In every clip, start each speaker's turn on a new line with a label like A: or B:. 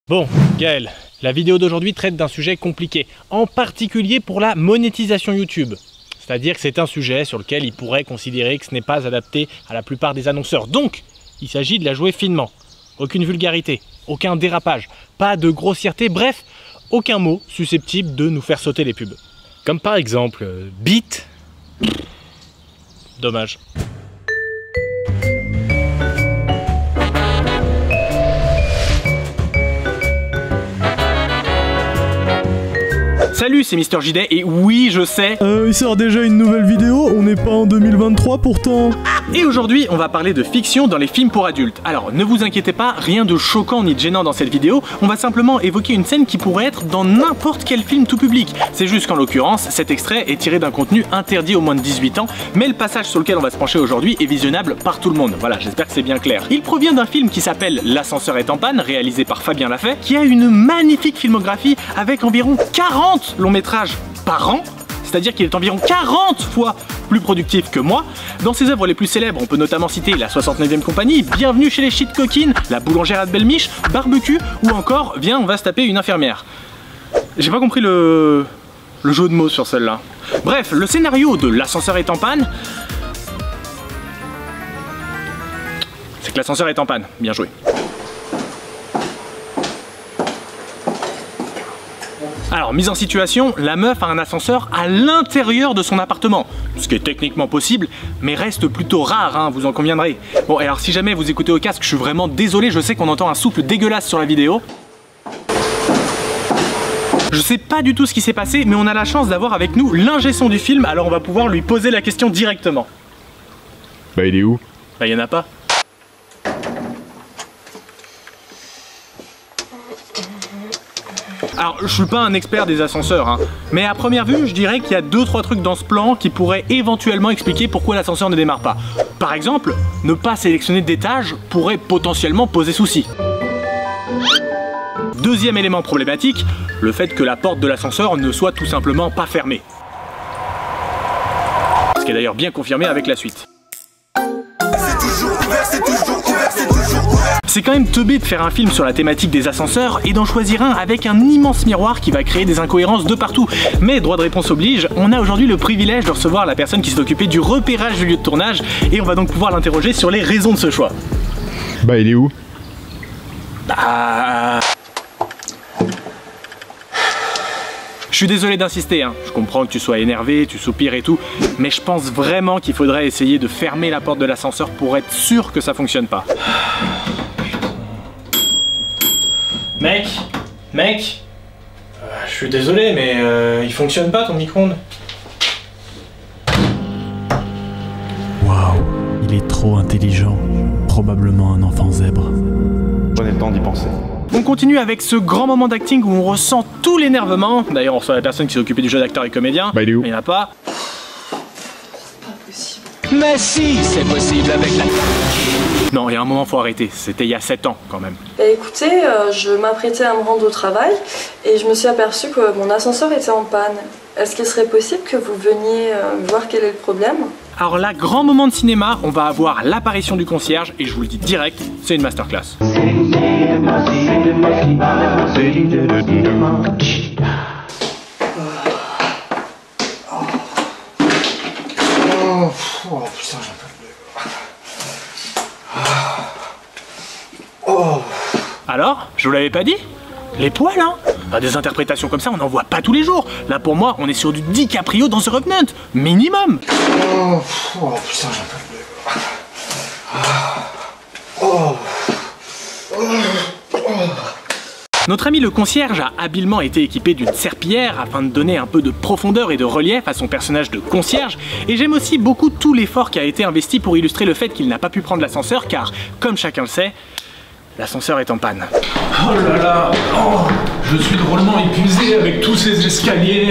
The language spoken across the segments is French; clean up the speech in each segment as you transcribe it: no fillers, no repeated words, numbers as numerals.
A: Bon, Gaël, la vidéo d'aujourd'hui traite d'un sujet compliqué, en particulier pour la monétisation YouTube. C'est-à-dire que c'est un sujet sur lequel il pourrait considérer que ce n'est pas adapté à la plupart des annonceurs. Donc, il s'agit de la jouer finement. Aucune vulgarité, aucun dérapage, pas de grossièreté, bref, aucun mot susceptible de nous faire sauter les pubs. Comme par exemple, bite. Dommage. Salut, c'est Mister JD et oui, je sais.
B: Il sort déjà une nouvelle vidéo, on n'est pas en 2023 pourtant.
A: Et aujourd'hui, on va parler de fiction dans les films pour adultes. Alors, ne vous inquiétez pas, rien de choquant ni de gênant dans cette vidéo. On va simplement évoquer une scène qui pourrait être dans n'importe quel film tout public. C'est juste qu'en l'occurrence, cet extrait est tiré d'un contenu interdit aux moins de 18 ans, mais le passage sur lequel on va se pencher aujourd'hui est visionnable par tout le monde. Voilà, j'espère que c'est bien clair. Il provient d'un film qui s'appelle L'ascenseur est en panne, réalisé par Fabien Lafay, qui a une magnifique filmographie avec environ 40 longs métrages par an. C'est-à-dire qu'il est environ 40 fois plus productif que moi. Dans ses œuvres les plus célèbres, on peut notamment citer La 69e compagnie, Bienvenue chez les Shit Coquines, La boulangère à de Belmiche, Barbecue ou encore Viens, on va se taper une infirmière. J'ai pas compris le jeu de mots sur celle-là. Bref, le scénario de L'ascenseur est en panne, c'est que l'ascenseur est en panne. Bien joué. Alors, mise en situation, la meuf a un ascenseur à l'intérieur de son appartement. Ce qui est techniquement possible, mais reste plutôt rare, hein, vous en conviendrez. Bon, et alors si jamais vous écoutez au casque, je suis vraiment désolé, je sais qu'on entend un souffle dégueulasse sur la vidéo. Je sais pas du tout ce qui s'est passé, mais on a la chance d'avoir avec nous l'ingé son du film, alors on va pouvoir lui poser la question directement.
B: Bah il est où?
A: Bah y'en a pas. Alors, je suis pas un expert des ascenseurs, hein, mais à première vue, je dirais qu'il y a 2-3 trucs dans ce plan qui pourraient éventuellement expliquer pourquoi l'ascenseur ne démarre pas. Par exemple, ne pas sélectionner d'étage pourrait potentiellement poser souci. Deuxième élément problématique, le fait que la porte de l'ascenseur ne soit tout simplement pas fermée. Ce qui est d'ailleurs bien confirmé avec la suite. C'est quand même teubé de faire un film sur la thématique des ascenseurs et d'en choisir un avec un immense miroir qui va créer des incohérences de partout. Mais droit de réponse oblige, on a aujourd'hui le privilège de recevoir la personne qui s'est occupée du repérage du lieu de tournage et on va donc pouvoir l'interroger sur les raisons de ce choix.
B: Bah il est où?
A: Bah... Je suis désolé d'insister, hein. Je comprends que tu sois énervé, tu soupires et tout, mais je pense vraiment qu'il faudrait essayer de fermer la porte de l'ascenseur pour être sûr que ça fonctionne pas. Mec, je suis désolé, mais il fonctionne pas ton micro-ondes.
B: Waouh, il est trop intelligent. Probablement un enfant zèbre.
C: Prenez le temps d'y penser.
A: On continue avec ce grand moment d'acting où on ressent tout l'énervement. D'ailleurs, on reçoit la personne qui s'est occupée du jeu d'acteur et comédien.
B: Bah il est où?
A: Il n'y en a pas.
D: Mais si, c'est possible avec la...
A: Non, il y a un moment, faut arrêter. C'était il y a 7 ans, quand même.
E: Bah écoutez, je m'apprêtais à me rendre au travail et je me suis aperçue que mon ascenseur était en panne. Est-ce qu'il serait possible que vous veniez voir quel est le problème?
A: Alors là, grand moment de cinéma, on va avoir l'apparition du concierge et je vous le dis direct, c'est une masterclass.
C: Oh putain, j'en peux plus.
A: Alors, je vous l'avais pas dit? Les poils, hein? Bah, des interprétations comme ça, on n'en voit pas tous les jours. Là, pour moi, on est sur du DiCaprio dans The Revenant, minimum.
C: Oh putain, j'en peux plus.
A: Notre ami le concierge a habilement été équipé d'une serpillière afin de donner un peu de profondeur et de relief à son personnage de concierge, et j'aime aussi beaucoup tout l'effort qui a été investi pour illustrer le fait qu'il n'a pas pu prendre l'ascenseur car, comme chacun le sait, l'ascenseur est en panne.
F: Oh là là, oh, je suis drôlement épuisé avec tous ces escaliers.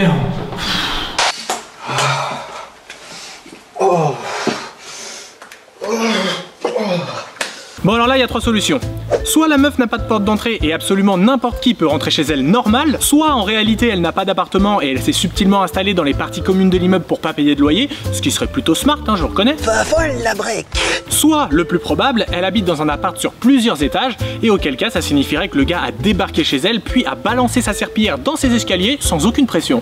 A: Bon alors là il y a 3 solutions. Soit la meuf n'a pas de porte d'entrée et absolument n'importe qui peut rentrer chez elle normal, soit en réalité elle n'a pas d'appartement et elle s'est subtilement installée dans les parties communes de l'immeuble pour pas payer de loyer, ce qui serait plutôt smart, hein, je reconnais.
G: Folle la brique.
A: Soit, le plus probable, elle habite dans un appart sur plusieurs étages et auquel cas ça signifierait que le gars a débarqué chez elle puis a balancé sa serpillière dans ses escaliers sans aucune pression.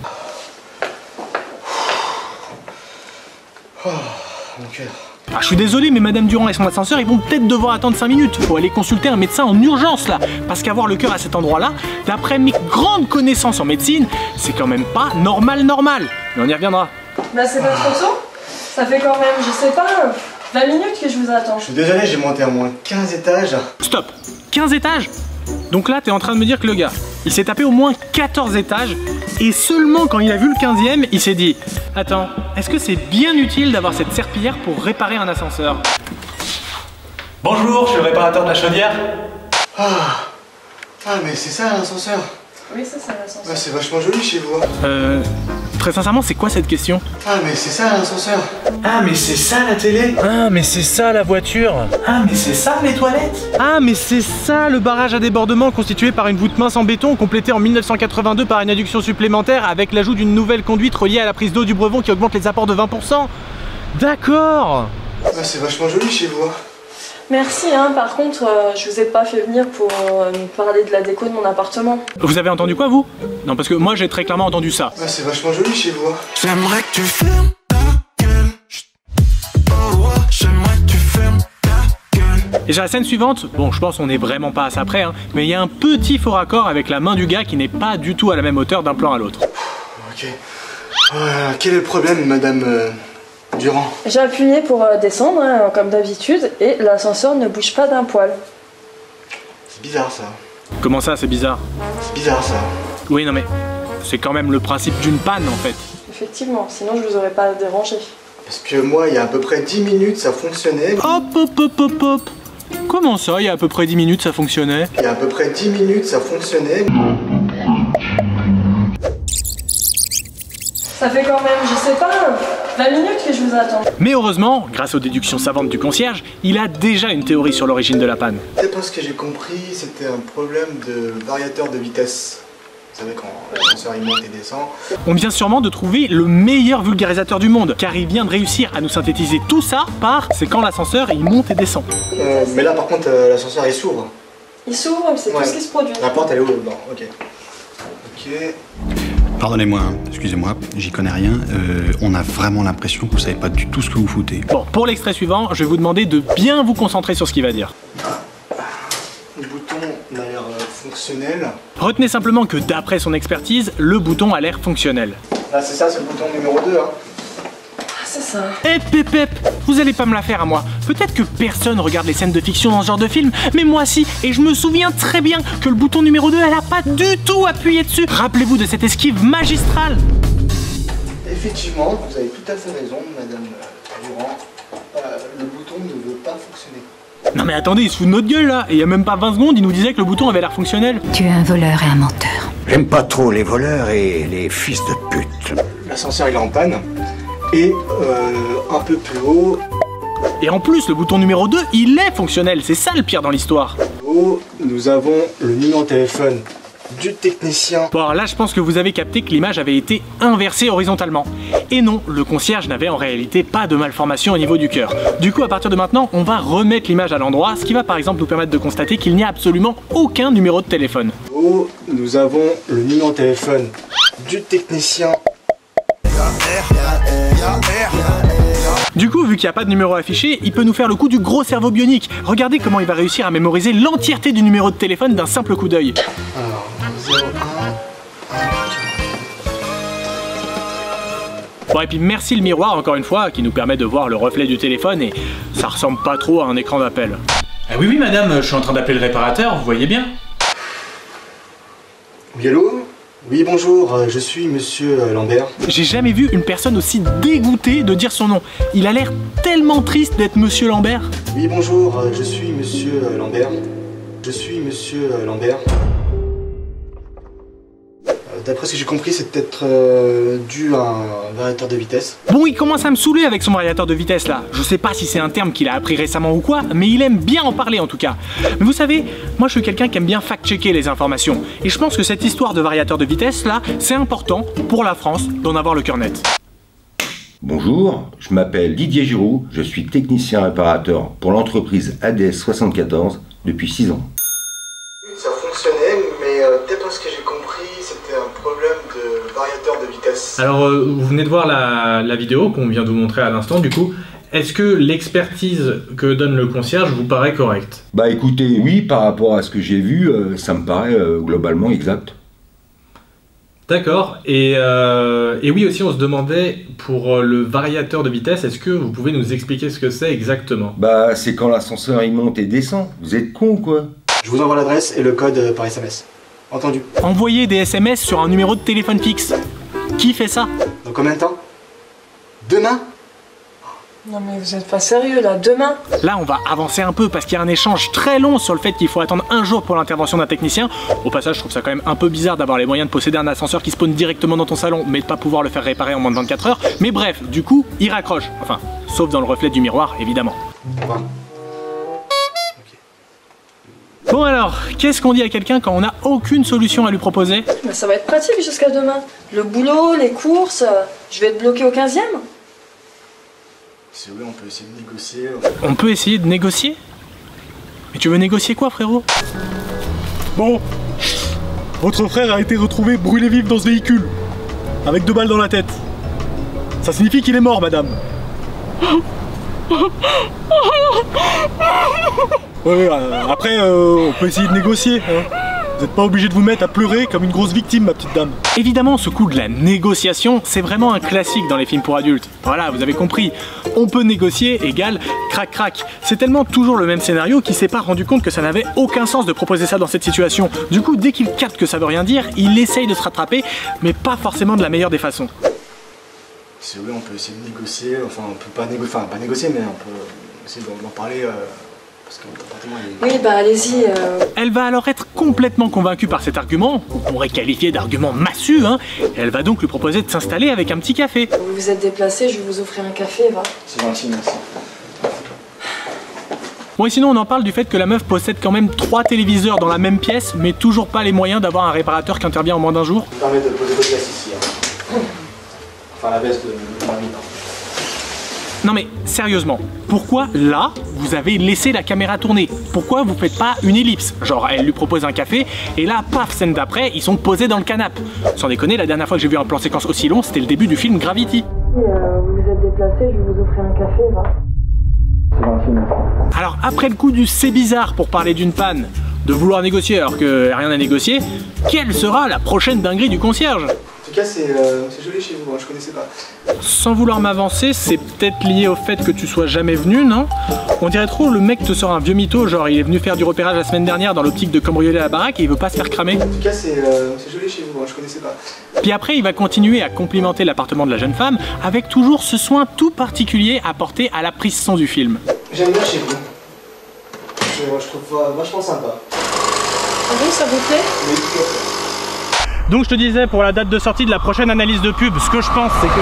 C: Oh, mon cœur.
A: Ah, je suis désolé, mais Madame Durand et son ascenseur, ils vont peut-être devoir attendre 5 minutes. Faut aller consulter un médecin en urgence là. Parce qu'avoir le cœur à cet endroit-là, d'après mes grandes connaissances en médecine, c'est quand même pas normal. Mais on y reviendra.
E: Bah c'est pas trop tôt. Ça fait quand même, je sais pas, 20 minutes que je vous attends.
C: Je suis désolé, j'ai monté à moins 15 étages.
A: Stop, 15 étages? Donc là, t'es en train de me dire que le gars, il s'est tapé au moins 14 étages et seulement quand il a vu le 15e, il s'est dit « Attends, est-ce que c'est bien utile d'avoir cette serpillière pour réparer un ascenseur ?» Bonjour, je suis le réparateur de la chaudière.
C: Ah, mais c'est ça l'ascenseur.
E: Oui, ça c'est l'ascenseur.
C: Bah, c'est vachement joli chez vous. Hein.
A: Très sincèrement, c'est quoi cette question?
C: Ah, mais c'est ça l'ascenseur.
F: Ah, mais c'est ça la télé.
A: Ah, mais c'est ça la voiture.
F: Ah, mais c'est ça les toilettes.
A: Ah, mais c'est ça le barrage à débordement constitué par une voûte mince en béton complétée en 1982 par une adduction supplémentaire avec l'ajout d'une nouvelle conduite reliée à la prise d'eau du Brevon qui augmente les apports de 20%. D'accord.
C: Bah, c'est vachement joli chez vous. Hein.
E: Merci, hein, par contre, je vous ai pas fait venir pour me parler de la déco de mon appartement.
A: Vous avez entendu quoi vous? Non, parce que moi j'ai très clairement entendu ça.
C: Bah, c'est vachement joli chez vous. Hein.
G: J'aimerais que tu fermes ta gueule. Oh ouais, j'aimerais que tu fermes ta gueule.
A: Et j'ai la scène suivante, bon je pense qu'on est vraiment pas à ça près, hein, mais il y a un petit faux raccord avec la main du gars qui n'est pas du tout à la même hauteur d'un plan à l'autre.
C: Ok. Quel est le problème, Madame Durand?
E: J'ai appuyé pour descendre, hein, comme d'habitude, et l'ascenseur ne bouge pas d'un poil.
C: C'est bizarre ça.
A: Comment ça, c'est bizarre?
C: C'est bizarre ça.
A: Oui, non mais c'est quand même le principe d'une panne en fait.
E: Effectivement, sinon je vous aurais pas dérangé.
C: Parce que moi, il y a à peu près 10 minutes, ça fonctionnait.
A: Hop. Comment ça, il y a à peu près 10 minutes, ça fonctionnait?
C: Il y a à peu près 10 minutes, ça fonctionnait.
E: Ça fait quand même, je sais pas, 20 minutes que je vous attends.
A: Mais heureusement, grâce aux déductions savantes du concierge, il a déjà une théorie sur l'origine de la panne.
C: C'est pas ce que j'ai compris, c'était un problème de variateur de vitesse. Vous savez, quand l'ascenseur il monte et descend.
A: On vient sûrement de trouver le meilleur vulgarisateur du monde, car il vient de réussir à nous synthétiser tout ça par c'est quand l'ascenseur il monte et descend.
C: Mais là par contre, l'ascenseur il s'ouvre.
E: Il s'ouvre, c'est tout ce qui se produit.
C: La porte elle est ouverte. Bon, ok. Ok.
H: Pardonnez-moi, hein, excusez-moi, j'y connais rien. On a vraiment l'impression que vous savez pas du tout ce que vous foutez.
A: Bon, pour l'extrait suivant, je vais vous demander de bien vous concentrer sur ce qu'il va dire.
C: Le bouton a l'air fonctionnel.
A: Retenez simplement que d'après son expertise, le bouton a l'air fonctionnel.
C: Là c'est ça, c'est le bouton numéro 2. Hein.
E: Ah, c'est ça.
A: Eh pépep, vous allez pas me la faire à moi. Peut-être que personne regarde les scènes de fiction dans ce genre de film, mais moi si, et je me souviens très bien que le bouton numéro 2, elle a pas du tout appuyé dessus. Rappelez-vous de cette esquive magistrale.
C: Effectivement, vous avez tout à fait raison, Madame Durand. Le bouton ne veut pas fonctionner.
A: Non mais attendez, il se fout de notre gueule là. Et il y a même pas 20 secondes, il nous disait que le bouton avait l'air fonctionnel.
I: Tu es un voleur et un menteur.
G: J'aime pas trop les voleurs et les fils de pute.
C: L'ascenseur il est en panne. Et un peu plus haut.
A: Et en plus, le bouton numéro 2, il est fonctionnel. C'est ça le pire dans l'histoire.
C: Nous avons le numéro de téléphone du technicien.
A: Bon alors là, je pense que vous avez capté que l'image avait été inversée horizontalement. Et non, le concierge n'avait en réalité pas de malformation au niveau du cœur. Du coup, à partir de maintenant, on va remettre l'image à l'endroit, ce qui va par exemple nous permettre de constater qu'il n'y a absolument aucun numéro de téléphone.
C: Nous avons le numéro de téléphone du technicien.
A: Du coup, vu qu'il n'y a pas de numéro affiché, il peut nous faire le coup du gros cerveau bionique. Regardez comment il va réussir à mémoriser l'entièreté du numéro de téléphone d'un simple coup d'œil.
C: Alors, 01.
A: Bon et puis merci le miroir encore une fois qui nous permet de voir le reflet du téléphone et ça ressemble pas trop à un écran d'appel.
F: Ah oui madame, je suis en train d'appeler le réparateur, vous voyez bien.
C: Oui allô? Oui bonjour, je suis monsieur Lambert.
A: J'ai jamais vu une personne aussi dégoûtée de dire son nom. Il a l'air tellement triste d'être monsieur Lambert.
C: Oui bonjour, je suis monsieur Lambert. Je suis monsieur Lambert. D'après ce que j'ai compris, c'est peut-être dû à un variateur de vitesse.
A: Bon, il commence à me saouler avec son variateur de vitesse là. Je sais pas si c'est un terme qu'il a appris récemment ou quoi, mais il aime bien en parler en tout cas. Mais vous savez, moi je suis quelqu'un qui aime bien fact-checker les informations. Et je pense que cette histoire de variateur de vitesse là, c'est important pour la France d'en avoir le cœur net.
I: Bonjour, je m'appelle Didier Giroux, je suis technicien réparateur pour l'entreprise ADS 74 depuis 6 ans.
C: Ça fonctionnait, mais d'après ce que j'ai compris, c'était un problème de variateur de vitesse.
A: Alors, vous venez de voir la vidéo qu'on vient de vous montrer à l'instant, du coup. Est-ce que l'expertise que donne le concierge vous paraît correcte?
I: Bah écoutez, oui, par rapport à ce que j'ai vu, ça me paraît globalement exact.
A: D'accord, et oui aussi on se demandait pour le variateur de vitesse, est-ce que vous pouvez nous expliquer ce que c'est exactement?
I: Bah c'est quand l'ascenseur il monte et descend, vous êtes con ou quoi?
C: Je vous envoie l'adresse et le code par SMS. Entendu?
A: Envoyer des SMS sur un numéro de téléphone fixe. Qui fait ça?
C: Dans combien de temps? Demain?
E: Non mais vous êtes pas sérieux là, demain?
A: Là on va avancer un peu parce qu'il y a un échange très long sur le fait qu'il faut attendre un jour pour l'intervention d'un technicien. Au passage je trouve ça quand même un peu bizarre d'avoir les moyens de posséder un ascenseur qui spawn directement dans ton salon mais de pas pouvoir le faire réparer en moins de 24 heures. Mais bref, du coup il raccroche, enfin sauf dans le reflet du miroir évidemment. Bon alors, qu'est-ce qu'on dit à quelqu'un quand on n'a aucune solution à lui proposer?
E: Mais ça va être pratique jusqu'à demain. Le boulot, les courses, je vais être bloqué au 15e.
C: Si vous voulez, on peut essayer de négocier.
A: On peut essayer de négocier? Mais tu veux négocier quoi, frérot?
J: Bon, votre frère a été retrouvé brûlé vif dans ce véhicule, avec 2 balles dans la tête. Ça signifie qu'il est mort, madame. Ouais, après, on peut essayer de négocier. Hein. Vous n'êtes pas obligé de vous mettre à pleurer comme une grosse victime, ma petite dame.
A: Évidemment, ce coup de la négociation, c'est vraiment un classique dans les films pour adultes. Voilà, vous avez compris. On peut négocier égale crac-crac. C'est tellement toujours le même scénario qu'il s'est pas rendu compte que ça n'avait aucun sens de proposer ça dans cette situation. Du coup, dès qu'il capte que ça veut rien dire, il essaye de se rattraper, mais pas forcément de la meilleure des façons.
C: Si vous voulez, on peut essayer de négocier. Enfin, on peut pas négocier, enfin, pas négocier, mais on peut essayer d'en parler. Parce que mon appartement est...
E: Oui, bah allez-y.
A: Elle va alors être complètement convaincue par cet argument, qu'on pourrait qualifier d'argument massu, hein, et elle va donc lui proposer de s'installer avec un petit café.
E: Vous vous êtes déplacé, je vais vous offrir un café, va.
C: C'est gentil, merci.
A: Bon et sinon on en parle du fait que la meuf possède quand même 3 téléviseurs dans la même pièce, mais toujours pas les moyens d'avoir un réparateur qui intervient en moins d'un jour.
C: Je me permets de poser votre glace ici. Hein. Enfin la baisse de Marie.
A: Non mais sérieusement, pourquoi là vous avez laissé la caméra tourner? Pourquoi vous faites pas une ellipse? Genre elle lui propose un café et là paf, scène d'après, ils sont posés dans le canapé. Sans déconner, la dernière fois que j'ai vu un plan séquence aussi long, c'était le début du film Gravity.
E: Vous vous êtes déplacé, je vais vous offrir un café, va.
C: C'est gentil, merci.
A: Alors après le coup du c'est bizarre pour parler d'une panne, de vouloir négocier alors que rien à négocier, quelle sera la prochaine dinguerie du concierge?
C: En tout cas, c'est joli chez vous, hein, je connaissais pas.
A: Sans vouloir m'avancer, c'est peut-être lié au fait que tu sois jamais venu, non? On dirait trop le mec te sort un vieux mytho, genre il est venu faire du repérage la semaine dernière dans l'optique de cambrioler la baraque et il veut pas se faire cramer.
C: En tout cas, c'est joli chez vous, hein, je connaissais pas.
A: Puis après, il va continuer à complimenter l'appartement de la jeune femme avec toujours ce soin tout particulier apporté à la prise son du film.
C: J'aime bien chez vous. Je trouve ça vachement sympa.
E: Ah oui, ça vous plaît?
C: Oui, tout à fait.
A: Donc je te disais pour la date de sortie de la prochaine analyse de pub, ce que je pense c'est que...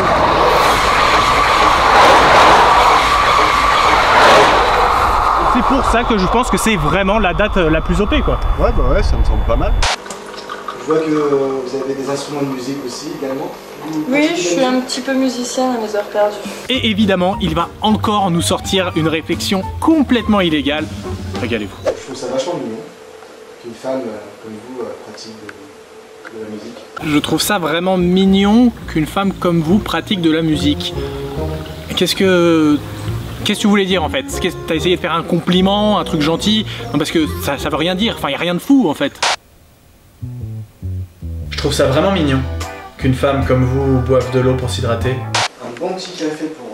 A: C'est pour ça que je pense que c'est vraiment la date la plus OP quoi.
J: Ouais, bah ouais, ça me semble pas mal.
C: Je vois que vous avez des instruments de musique aussi également.
E: Oui, je suis un petit peu musicien à mes heures perdues.
A: Et évidemment, il va encore nous sortir une réflexion complètement illégale. Régalez-vous.
C: Je trouve ça vachement mignon qu'une femme comme vous pratique de la musique.
A: Je trouve ça vraiment mignon qu'une femme comme vous pratique de la musique. Qu'est-ce que tu voulais dire en fait? T'as essayé de faire un compliment, un truc gentil? Non parce que ça veut rien dire, enfin y a rien de fou en fait. Je trouve ça vraiment mignon qu'une femme comme vous boive de l'eau pour s'hydrater.
C: Un bon petit café pour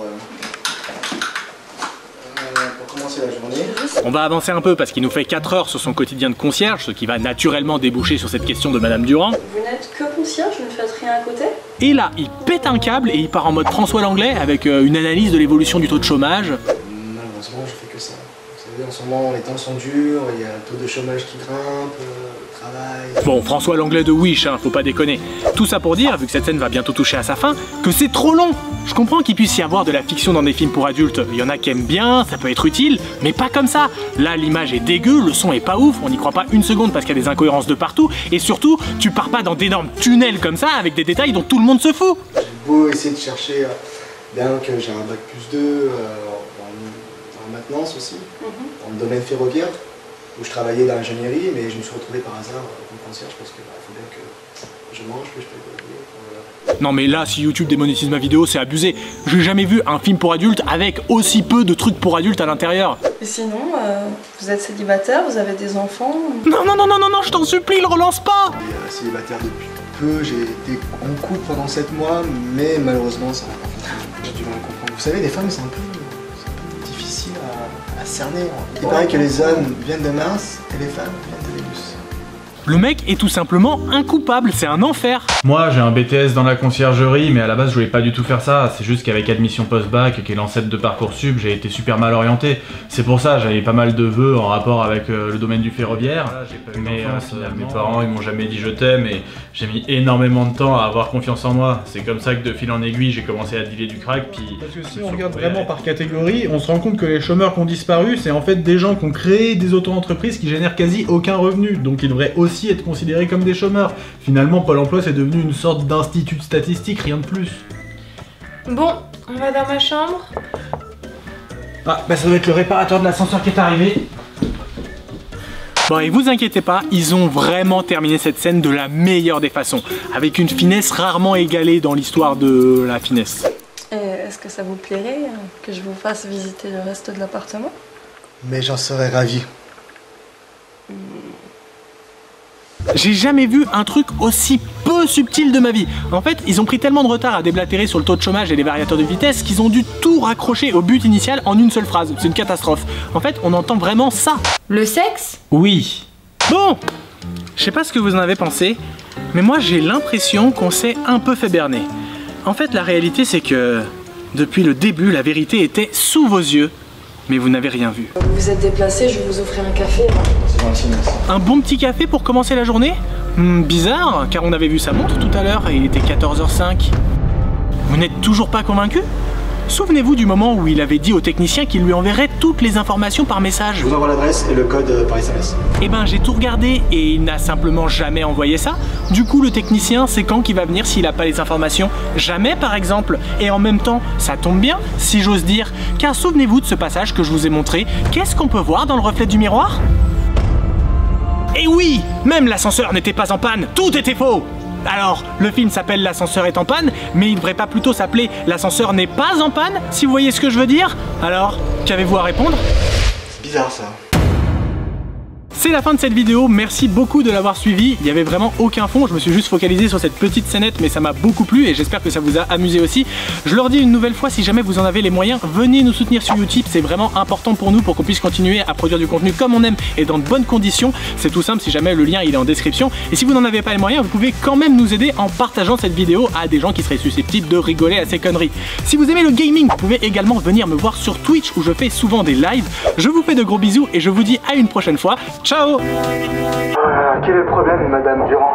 C: commencer la journée.
A: On va avancer un peu parce qu'il nous fait 4 heures sur son quotidien de concierge, ce qui va naturellement déboucher sur cette question de Madame Durand.
E: Vous n'êtes que concierge, vous ne faites rien à côté?
A: Et là, il pète un câble et il part en mode François Langlais avec une analyse de l'évolution du taux de chômage.
C: Malheureusement, je fais que ça. Vous savez, savez, en ce moment, les temps sont durs, il y a un taux de chômage qui grimpe, le travail...
A: Bon, François l'anglais de Wish, hein, faut pas déconner. Tout ça pour dire, vu que cette scène va bientôt toucher à sa fin, que c'est trop long. Je comprends qu'il puisse y avoir de la fiction dans des films pour adultes, il y en a qui aiment bien, ça peut être utile, mais pas comme ça. Là, l'image est dégueu, le son est pas ouf, on n'y croit pas une seconde parce qu'il y a des incohérences de partout, et surtout, tu pars pas dans d'énormes tunnels comme ça avec des détails dont tout le monde se fout.
C: J'ai beau essayer de chercher, bien que j'ai un bac +2 en maintenance aussi, dans le domaine ferroviaire, où je travaillais dans l'ingénierie, mais je me suis retrouvé par hasard comme concierge parce qu'il faut bien que je mange, que je paye le loyer. Voilà.
A: Non mais là, si YouTube démonétise ma vidéo, c'est abusé. J'ai jamais vu un film pour adultes avec aussi peu de trucs pour adultes à l'intérieur.
E: Et sinon, vous êtes célibataire, vous avez des enfants?
A: Non, non, non, non, non, non, je t'en supplie, le relance pas.
C: Célibataire depuis peu, j'ai été en couple pendant 7 mois, mais malheureusement ça n'a pas fonctionné. J'ai du mal à comprendre. Vous savez, les femmes, c'est un peu difficile à cerner. Il paraît que les hommes viennent de Mars et les femmes viennent de Vénus.
A: Le mec est tout simplement incoupable, c'est un enfer.
F: Moi j'ai un BTS dans la conciergerie, mais à la base je voulais pas du tout faire ça. C'est juste qu'avec Admission Post-Bac, qui est l'ancêtre de Parcoursup, j'ai été super mal orienté. C'est pour ça, j'avais pas mal de vœux en rapport avec le domaine du ferroviaire. Mais mes parents ils m'ont jamais dit je t'aime et j'ai mis énormément de temps à avoir confiance en moi. C'est comme ça que de fil en aiguille j'ai commencé à dealer du crack. Parce que si on regarde vraiment par catégorie, on se rend compte que les chômeurs qui ont disparu, c'est en fait des gens qui ont créé des auto-entreprises qui génèrent quasi aucun revenu. Donc ils devraient aussi être considérés comme des chômeurs. Finalement, Pôle emploi c'est devenu une sorte d'institut statistique, rien de plus.
K: Bon, on va dans ma chambre.
F: Ah, bah ça doit être le réparateur de l'ascenseur qui est arrivé.
A: Bon, et vous inquiétez pas, ils ont vraiment terminé cette scène de la meilleure des façons, avec une finesse rarement égalée dans l'histoire de la finesse.
E: Est-ce que ça vous plairait que je vous fasse visiter le reste de l'appartement?
C: Mais j'en serais ravi.
A: J'ai jamais vu un truc aussi peu subtil de ma vie. En fait, ils ont pris tellement de retard à déblatérer sur le taux de chômage et les variateurs de vitesse qu'ils ont dû tout raccrocher au but initial en une seule phrase. C'est une catastrophe. En fait, on entend vraiment ça.
K: Le sexe?
A: Oui. Bon, je sais pas ce que vous en avez pensé, mais moi j'ai l'impression qu'on s'est un peu fait berner. En fait, la réalité c'est que depuis le début, la vérité était sous vos yeux, mais vous n'avez rien vu.
E: Vous vous êtes déplacé, je vais vous offrir un café.
C: C'est gentil, merci.
A: Un bon petit café pour commencer la journée? Bizarre, car on avait vu sa montre tout à l'heure et il était 14h05. Vous n'êtes toujours pas convaincu? Souvenez-vous du moment où il avait dit au technicien qu'il lui enverrait toutes les informations par message.
C: Je vous envoie l'adresse et le code par SMS.
A: Eh ben j'ai tout regardé et il n'a simplement jamais envoyé ça. Du coup le technicien c'est quand qu'il va venir s'il n'a pas les informations? Jamais par exemple. Et en même temps ça tombe bien si j'ose dire. Car souvenez-vous de ce passage que je vous ai montré. Qu'est-ce qu'on peut voir dans le reflet du miroir? Et oui, même l'ascenseur n'était pas en panne, tout était faux. Alors, le film s'appelle L'ascenseur est en panne, mais il devrait pas plutôt s'appeler L'ascenseur n'est pas en panne, si vous voyez ce que je veux dire? Alors, qu'avez-vous à répondre?
C: C'est bizarre ça.
A: C'est la fin de cette vidéo, merci beaucoup de l'avoir suivi. Il n'y avait vraiment aucun fond, je me suis juste focalisé sur cette petite scénette, mais ça m'a beaucoup plu et j'espère que ça vous a amusé aussi. Je leur dis une nouvelle fois, si jamais vous en avez les moyens, venez nous soutenir sur Utip, c'est vraiment important pour nous pour qu'on puisse continuer à produire du contenu comme on aime et dans de bonnes conditions. C'est tout simple, si jamais le lien il est en description. Et si vous n'en avez pas les moyens, vous pouvez quand même nous aider en partageant cette vidéo à des gens qui seraient susceptibles de rigoler à ces conneries. Si vous aimez le gaming, vous pouvez également venir me voir sur Twitch où je fais souvent des lives. Je vous fais de gros bisous et je vous dis à une prochaine fois. Ciao!
C: Quel est le problème, Madame Durand?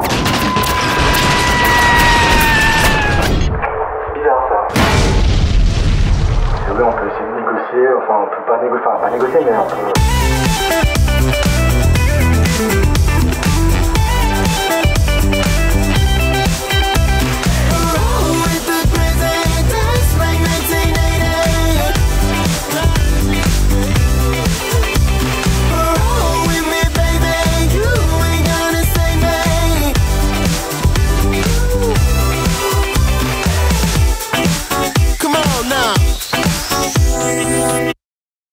C: C'est bizarre ça. Oui, on peut essayer de négocier, enfin on peut pas négocier, mais on peut...